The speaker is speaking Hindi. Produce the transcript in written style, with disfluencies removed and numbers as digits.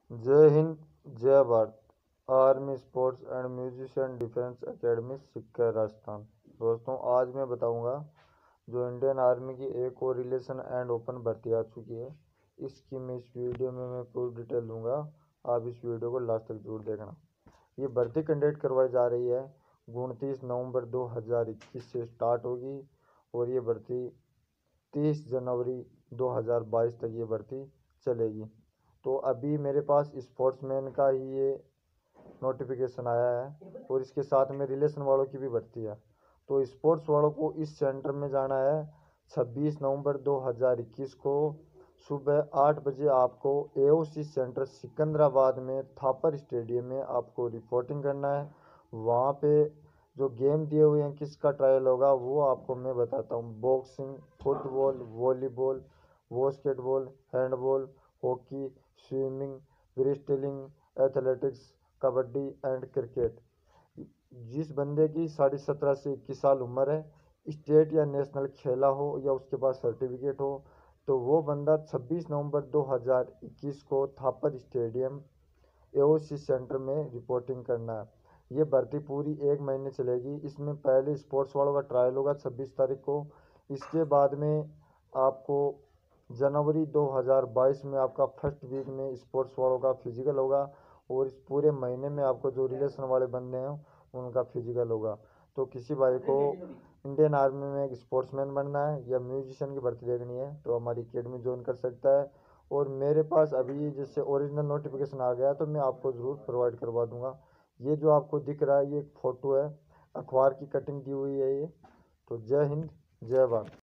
जय हिंद, जय Bharat. Army sports and musician defence academy Sikar Rajasthan. दोस्तों, आज मैं बताऊंगा जो इंडियन आर्मी की एक और रिलेशन एंड ओपन भर्ती आ चुकी है। इसकी मैं इस वीडियो में मैं पूरी डिटेल दूंगा। आप इस वीडियो को लास्ट तक जरूर देखना। ये भर्ती कंडक्ट करवाई जा रही है 29 नवंबर 2021 से स्टार्ट होगी और ये भर्ती 30 जनवरी 2022 तक ये भर्ती चलेगी। तो अभी मेरे पास स्पोर्ट्समैन का ही ये नोटिफिकेशन आया है और इसके साथ में रिलेशन वालों की भी भर्ती है। तो स्पोर्ट्स वालों को इस सेंटर में जाना है 26 नवंबर 2021 को सुबह 8 बजे। आपको एओसी सेंटर सिकंदराबाद में थापर स्टेडियम में आपको रिपोर्टिंग करना है। वहाँ पे जो गेम दिए हुए हैं किसका ट्रायल होगा वो आपको मैं बताता हूँ। Boxing, football, volleyball, basketball, handball, hockey, swimming, wrestling, athletics, kabaddi and cricket. जिस बंदे की 17.5 से 21 साल उम्र है, स्टेट या नेशनल खेला हो या उसके पास सर्टिफिकेट हो, तो वो बंदा 26 नवंबर 2021 को थापर स्टेडियम एओसी सेंटर में रिपोर्टिंग करना है। ये भर्ती पूरी 1 महीने चलेगी। इसमें पहले स्पोर्ट्स वालों का ट्रायल होगा 26 तारीख को। इसके बाद में आपको जनवरी 2022 में आपका फर्स्ट वीक में स्पोर्ट्स वालों का फिजिकल होगा और इस पूरे महीने में आपको जो रिलेशन वाले बंदे हैं उनका फिजिकल होगा। तो किसी भाई को इंडियन आर्मी में एक स्पोर्ट्समैन बनना है या म्यूजिशियन की भर्ती देखनी है तो हमारी अकेडमी ज्वाइन कर सकता है। और मेरे पास अभी जैसे ओरिजिनल नोटिफिकेशन आ गया तो मैं आपको ज़रूर प्रोवाइड करवा दूंगा। ये जो आपको दिख रहा है ये एक फ़ोटो है, अखबार की कटिंग दी हुई है ये। तो जय हिंद, जय भारत।